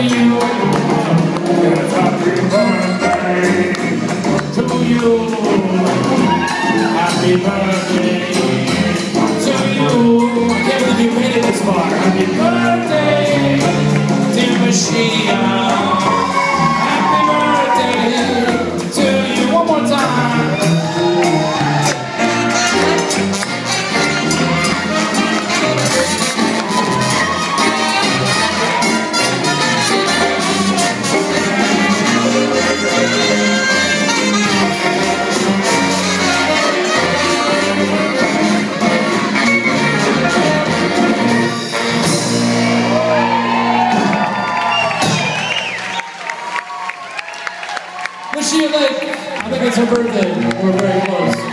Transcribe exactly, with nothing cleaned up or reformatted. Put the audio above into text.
you. It's happy birthday to you. Happy birthday to you. I can't believe you made it this far. Happy birthday, dear Mashiach. Happy birthday to you. One more time. Mashiach, I think it's her birthday. We're very close.